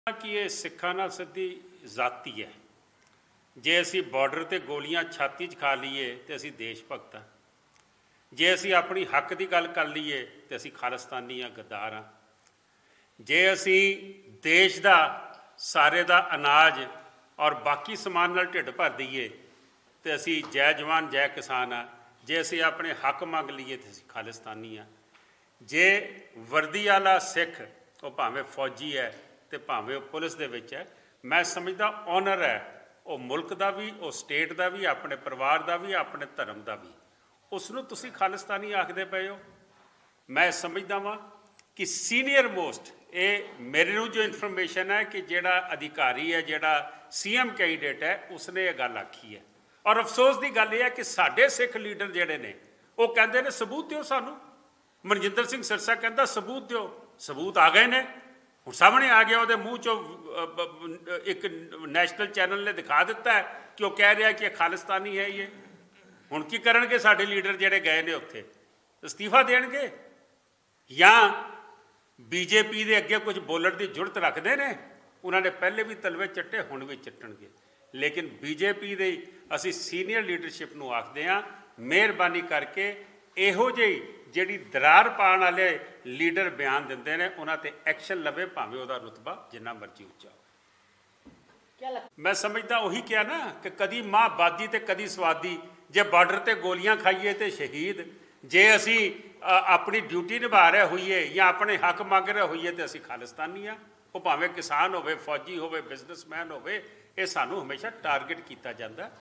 कि ये सिखा नाल सिद्धी जाती है। जे असी बॉर्डर ते गोलियां छाती च खा लीए तो असी देश भगत हाँ, जे असी अपनी हक की गल कर लीए तो असी खालिस्तानी हाँ, गद्दार हाँ। जे असी देश का सारे का अनाज और बाकी समान नाल ढिड भर दईए तो असी जय जवान जय किसान हाँ। जे असी अपने हक मंग लीए तो असी खालिस्तानी हाँ। जे वर्दी वाला सिख वो भावें फौजी है तो भावें पुलिस दे विच है, मैं समझदा ऑनर है वो मुल्क का भी, वो स्टेट का भी, अपने परिवार का भी, अपने धर्म का भी। उसनूं तुसी खालिस्तानी आखदे पे हो। मैं समझदा वां कि सीनियर मोस्ट ये मेरे नूं जो इन्फॉर्मेशन है कि जिहड़ा अधिकारी है, जिहड़ा CM कैंਡੀਡੇਟ है, उसने ये गल आखी है। और अफसोस की गल यह है कि साडे सिख लीडर जिहड़े ने वो कहंदे ने सबूत दिओ सानूं। मनजिंदर सिंह सिरसा कहता सबूत दिओ, सबूत आ गए ने, हुण सामने आ गया। वो मूँह चो एक नैशनल चैनल ने दिखा दिता है कि वह कह रहा है कि खालिस्तानी है ये। हुण की करनगे साडे लीडर जिहड़े गए ने उत्थे? इस्तीफा देणगे या BJP दे अगे कुछ बोलण की जुरत रखते हैं? उन्होंने पहले भी तलवे चट्टे, हुण भी चट्टणगे। लेकिन BJP दे असी सीनियर लीडरशिप नूं आखदे हां, मेहरबानी करके इहो जी जिहड़ी दरार पाउण वाले लीडर बयान दिंदे ने उन्हां ते एक्शन लवे, भावें उहदा रुतबा जिन्ना मर्जी उच्चा हो। मैं समझदा उही किया ना कि कदी माँ बादी ते कदी स्वादी। जे बॉर्डर ते गोलियां खाइए तो शहीद, जे असी अपनी ड्यूटी निभा रहे होइए या अपने हक मंग रहे होइए तो असी खालिस्तानी हाँ। वो भावें किसान होवे, फौजी होवे, बिजनेसमैन होवे, ये सानू हमेशा टारगेट किया जाता।